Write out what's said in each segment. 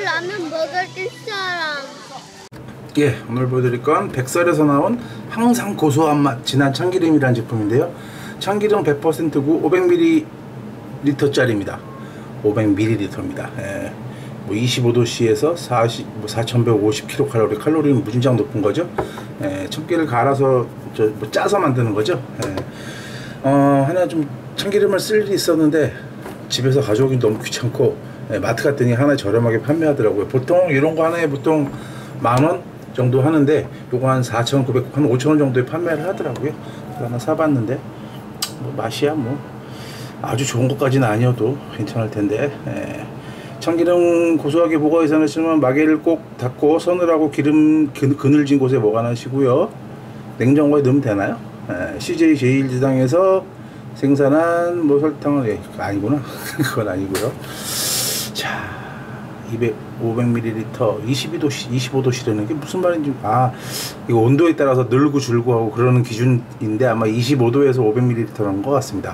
라면 먹을 사람. 예, 오늘 보여드릴 건 백설에서 나온 항상 고소한 맛 진한 참기름이라는 제품인데요. 참기름 100%고 500ml짜리입니다. 500ml입니다. 예, 뭐 25도씨에서 4150kcal, 칼로리는 무진장 높은 거죠. 예, 참기름을 갈아서 뭐 짜서 만드는 거죠. 예. 하나 좀 참기름을 쓸 일이 있었는데 집에서 가져오긴 너무 귀찮고, 예, 마트 갔더니 하나 저렴하게 판매하더라고요. 보통 이런 거 하나에 보통 10,000원 정도 하는데 요거 한 4,900, 한 5,000원 정도에 판매를 하더라고요. 그래서 하나 사봤는데 뭐 맛이야 뭐 아주 좋은 것까지는 아니어도 괜찮을 텐데, 예. 참기름 고소하게 보관해서는 마개를 꼭 닫고 서늘하고 기름 그늘진 곳에 보관하시고요. 냉장고에 넣으면 되나요? 예. CJ 제1지당에서 생산한 뭐 설탕은, 예, 아니구나. 그건 아니고요. 자, 500ml 25도씨라는 게 무슨 말인지, 이거 온도에 따라서 늘고 줄고 하고 그러는 기준인데 아마 25도에서 500ml라는 것 같습니다.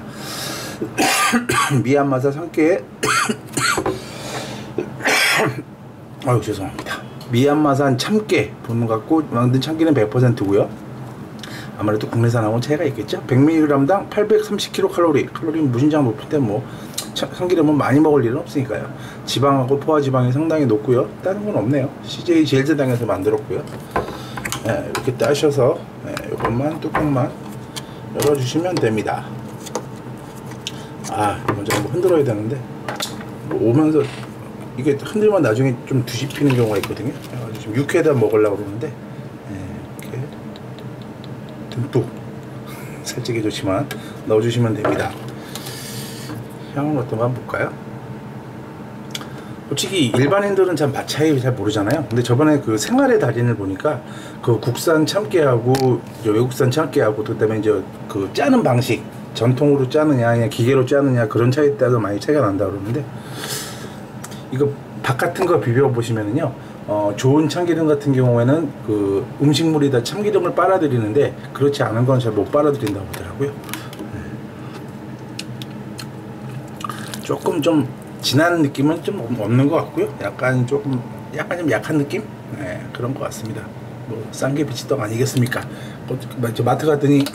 미얀마산 참깨 아유 죄송합니다. 미얀마산 참깨 분 갖고 만든 참깨는 100%고요. 아무래도 국내산하고는 차이가 있겠죠. 100mg당 830kcal, 칼로리는 무진장 높은데 뭐 참기름은 많이 먹을 일은 없으니까요. 지방하고 포화지방이 상당히 높고요. 다른 건 없네요. CJ 제일제당에서 만들었고요. 네, 이렇게 따셔서, 네, 이것만 뚜껑만 열어주시면 됩니다. 먼저 한번 흔들어야 되는데 오면서 이게 흔들면 나중에 좀 뒤집히는 경우가 있거든요. 지금 육회에다 먹으려고 그러는데, 네, 이렇게 듬뿍 살찌게 좋지만 넣어주시면 됩니다. 향은 어떤가 한번 볼까요? 솔직히 일반인들은 참 맛 차이 잘 모르잖아요. 근데 저번에 그 생활의 달인을 보니까 그 국산 참깨하고 외국산 참깨하고, 그다음에 이제 그 짜는 방식, 전통으로 짜느냐 아니면 기계로 짜느냐 그런 차이에 따라서 많이 차이가 난다 그러는데, 이거 밥 같은 거 비벼 보시면은요, 좋은 참기름 같은 경우에는 그 음식물에다 참기름을 빨아들이는데 그렇지 않은 건 잘 못 빨아들인다고 하더라고요. 조금 좀 진한 느낌은 좀 없는 것 같고요. 약간 좀 약한 느낌? 네, 그런 것 같습니다. 뭐 싼 게 비치떡 아니겠습니까? 마트 갔더니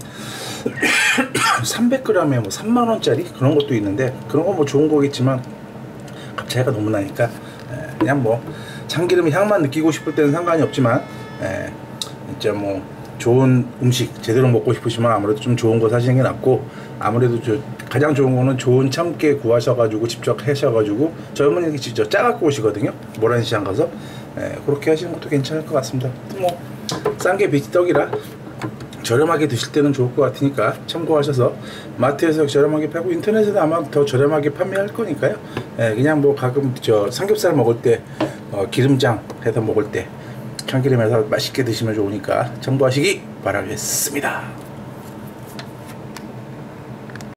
300g에 뭐 3만원짜리 그런 것도 있는데, 그런 건 뭐 좋은 거겠지만 값 차이가 너무 나니까, 그냥 뭐 참기름 향만 느끼고 싶을 때는 상관이 없지만, 진짜 뭐 좋은 음식 제대로 먹고 싶으시면 아무래도 좀 좋은 거 사시는 게 낫고, 아무래도 가장 좋은 거는 좋은 참깨 구하셔가지고 직접 하셔가지고, 저희 어머니가 직접 짜갖고 오시거든요. 모란시장 가서. 그렇게 하시는 것도 괜찮을 것 같습니다. 뭐 싼 게 비지떡이라 저렴하게 드실 때는 좋을 것 같으니까 참고하셔서, 마트에서 저렴하게 팔고 인터넷에도 아마 더 저렴하게 판매할 거니까요. 그냥 뭐 가끔 삼겹살 먹을 때 기름장 해서 먹을 때 참기름에서 맛있게 드시면 좋으니까 참고하시기 바라겠습니다.